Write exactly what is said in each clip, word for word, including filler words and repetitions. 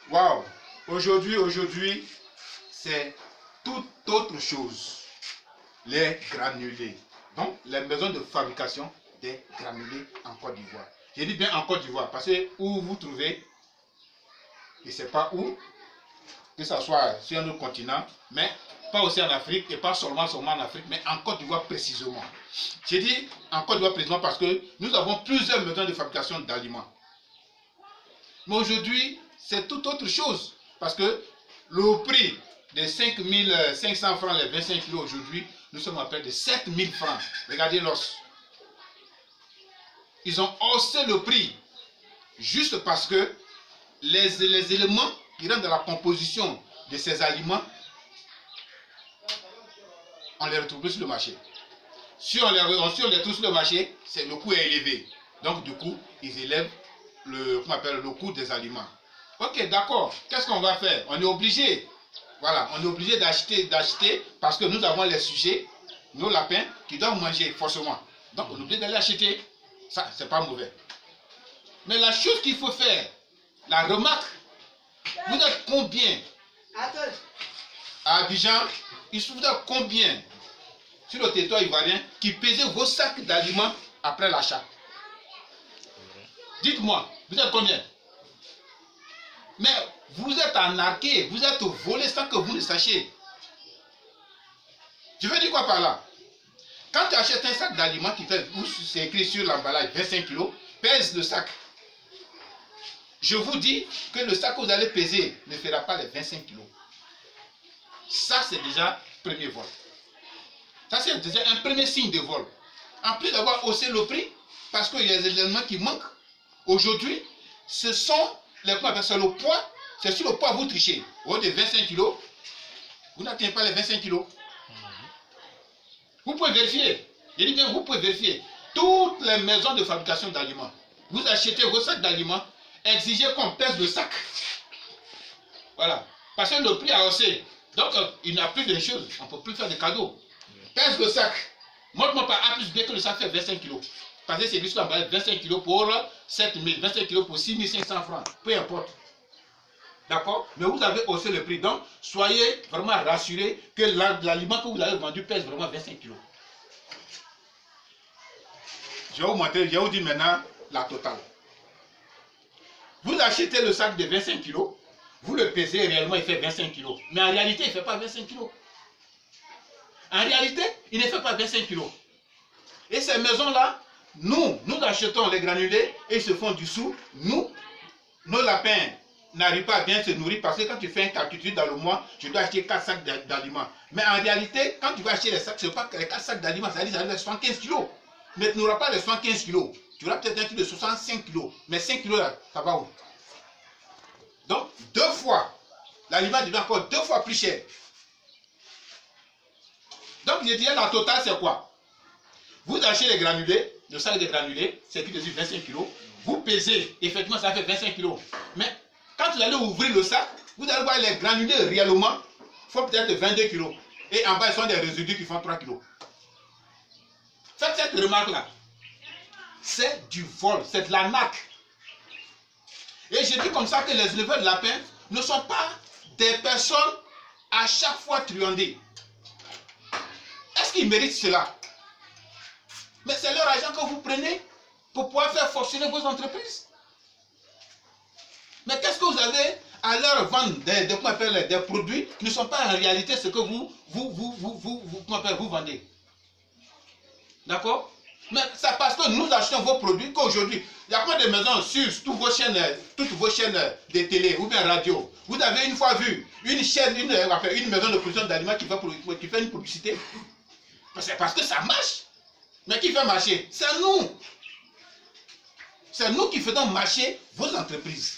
Waouh! Aujourd'hui, aujourd'hui, c'est toute autre chose. Les granulés. Donc, les maisons de fabrication des granulés en Côte d'Ivoire. Je dis bien en Côte d'Ivoire parce que où vous trouvez, je ne sais pas où, que ce soit sur un autre continent, mais pas aussi en Afrique et pas seulement, seulement en Afrique, mais en Côte d'Ivoire précisément. J'ai dit en Côte d'Ivoire précisément parce que nous avons plusieurs maisons de fabrication d'aliments. Mais aujourd'hui, c'est tout autre chose parce que le prix de cinq mille cinq cents francs, les vingt-cinq kilos aujourd'hui, nous sommes à près de sept mille francs. Regardez l'os. Ils ont haussé le prix juste parce que les, les éléments qui rentrent dans la composition de ces aliments, on les retrouve plus sur le marché. Si on les, si on les trouve sur le marché, le coût est élevé. Donc du coup, ils élèvent le, comment on appelle, le coût des aliments. Ok, d'accord. Qu'est-ce qu'on va faire? On est obligé. Voilà, on est obligé d'acheter, d'acheter parce que nous avons les sujets, nos lapins, qui doivent manger forcément. Donc on est obligé d'aller acheter. Ça, c'est pas mauvais. Mais la chose qu'il faut faire, la remarque, vous êtes combien à Abidjan, il se faudrait combien sur le territoire ivoirien qui pesait vos sacs d'aliments après l'achat? Dites-moi, vous êtes combien? Mais vous êtes arnaqué, vous êtes volé sans que vous ne sachiez. Je veux dire quoi par là? Quand tu achètes un sac d'aliments qui fait, où c'est écrit sur l'emballage vingt-cinq kilos, pèse le sac. Je vous dis que le sac que vous allez peser ne fera pas les vingt-cinq kilos. Ça, c'est déjà le premier vol. Ça, c'est déjà un premier signe de vol. En plus d'avoir haussé le prix, parce qu'il y a des éléments qui manquent, aujourd'hui, ce sont les poids, parce que le poids, c'est sur le poids vous trichez. Au lieu de vingt-cinq kilos, vous n'atteignez pas les vingt-cinq kilos. Vous pouvez vérifier. Je dis bien, vous pouvez vérifier. Toutes les maisons de fabrication d'aliments, vous achetez vos sacs d'aliments, exigez qu'on pèse le sac. Voilà. Parce que le prix a haussé. Donc, euh, il n'y a plus de choses. On ne peut plus faire de cadeaux. Pèse le sac. Montre-moi par A plus B que le sac fait vingt-cinq kilos. Parce que c'est juste vingt-cinq kilos pour sept mille, vingt-cinq kilos pour six mille cinq cents francs. Peu importe. D'accord? Mais vous avez haussé le prix. Donc, soyez vraiment rassurés que l'aliment que vous avez vendu pèse vraiment vingt-cinq kilos. Je vais vous montrer, je vais vous dire maintenant la totale. Vous achetez le sac de vingt-cinq kilos, vous le pesez, réellement il fait vingt-cinq kilos. Mais en réalité, il ne fait pas vingt-cinq kilos. En réalité, il ne fait pas vingt-cinq kilos. Et ces maisons-là, nous, nous achetons les granulés et ils se font du sou. Nous, nos lapins n'arrivent pas à bien se nourrir parce que quand tu fais un calcul dans le mois, tu dois acheter quatre sacs d'aliments. Mais en réalité, quand tu vas acheter les sacs, ce n'est pas que les quatre sacs d'aliments, ça veut dire que ça soixante-quinze kilos. Mais tu n'auras pas les soixante-quinze kilos. Tu auras peut-être un kilo de soixante-cinq kilos. Mais cinq kilos, là, ça va où? Donc, deux fois. L'aliment devient encore deux fois plus cher. Donc, je dirais la totale, c'est quoi? Vous achetez les granulés, le sac de granulés, c'est qui dessus vingt-cinq kilos. Vous pesez, effectivement, ça fait vingt-cinq kilos. Mais quand vous allez ouvrir le sac, vous allez voir les granulés réellement font peut-être vingt-deux kilos. Et en bas, ils sont des résidus qui font trois kilos. Faites cette remarque-là. C'est du vol, c'est de l'arnaque. Et je dis comme ça que les éleveurs de lapins ne sont pas des personnes à chaque fois truandées. Est-ce qu'ils méritent cela? Mais c'est leur argent que vous prenez pour pouvoir faire fonctionner vos entreprises. Mais qu'est-ce que vous avez à leur vendre des, des, appelle, des produits qui ne sont pas en réalité ce que vous, vous, vous, vous, vous, vous, vous, appelle, vous vendez? D'accord? Mais c'est parce que nous achetons vos produits qu'aujourd'hui, il y a pas de maisons sur toutes vos chaînes, toutes vos chaînes de télé ou bien radio. Vous avez une fois vu une chaîne, une, une maison de production d'aliments qui, qui fait une publicité. C'est parce que ça marche. Mais qui fait marcher? C'est nous. C'est nous qui faisons marcher vos entreprises.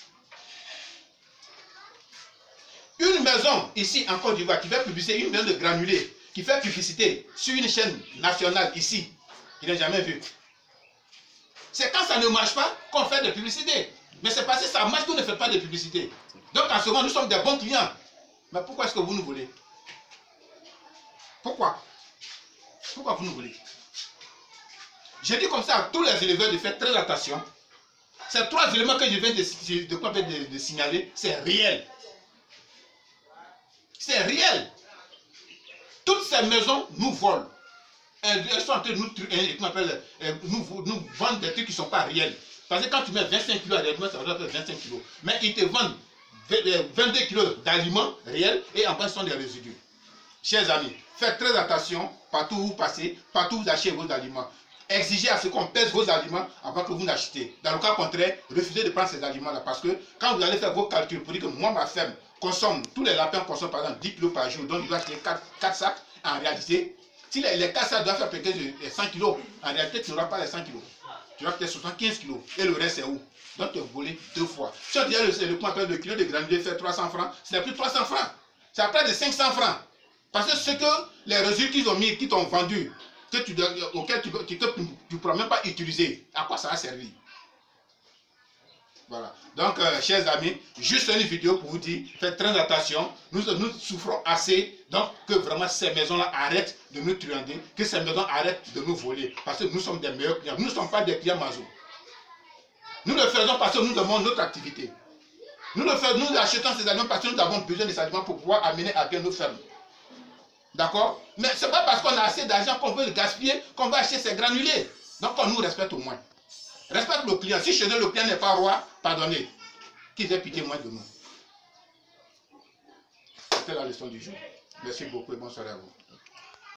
Une maison ici en Côte d'Ivoire qui fait publicité, une maison de granulés qui fait publicité sur une chaîne nationale ici, il n'a jamais vu. C'est quand ça ne marche pas qu'on fait des publicités. Mais c'est parce que ça marche qu'on ne fait pas de publicité. Donc en ce moment, nous sommes des bons clients. Mais pourquoi est-ce que vous nous voulez? Pourquoi? Pourquoi vous nous voulez? Je dis comme ça à tous les éleveurs de faire très attention. Ces trois éléments que je viens de, de, de, de, de signaler, c'est réel. C'est réel. Toutes ces maisons nous volent. Elles, elles sont en train de nous, euh, nous, nous vendre des trucs qui ne sont pas réels. Parce que quand tu mets vingt-cinq kilos à l'aliments, ça va faire vingt-cinq kilos. Mais ils te vendent vingt-deux kilos d'aliments réels et en bas, ce sont des résidus. Chers amis, faites très attention partout où vous passez, partout où vous achetez vos aliments. Exigez à ce qu'on pèse vos aliments avant que vous n'achetez. Dans le cas contraire, refusez de prendre ces aliments-là. Parce que quand vous allez faire vos calculs pour dire que moi, ma ferme consomme, tous les lapins consomment par exemple dix kilos par jour, donc il doit acheter quatre sacs, en réalité, si les, les quatre sacs doivent faire peut-être cent kilos, en réalité, tu n'auras pas les cent kilos. Tu auras peut-être soixante-quinze kilos. Et le reste, c'est où? Donc tu es volé deux fois. Si on dit le, le point le kilo de granulé fait trois cents francs, ce n'est plus trois cents francs. C'est à près de cinq cents francs. Parce que ce que les résultats qu'ils ont mis, qui t'ont vendu, que tu, auquel tu ne pourras même pas utiliser, à quoi ça va servir? Voilà. Donc, euh, chers amis, juste une vidéo pour vous dire, faites très attention. Nous, nous souffrons assez, donc que vraiment ces maisons-là arrêtent de nous truander, que ces maisons arrêtent de nous voler. Parce que nous sommes des meilleurs clients. Nous ne sommes pas des clients Mazo. Nous le faisons parce que nous demandons notre activité. Nous le faisons, nous achetons ces aliments parce que nous avons besoin de ces aliments pour pouvoir amener à bien nos fermes. D'accord? Mais ce n'est pas parce qu'on a assez d'argent qu'on veut le gaspiller qu'on va acheter ces granulés. Donc on nous respecte au moins. Respecte le client. Si chez eux le client n'est pas roi, pardonnez. Qu'ils aient pitié moins de nous. C'était la leçon du jour. Merci beaucoup et bonsoir à vous.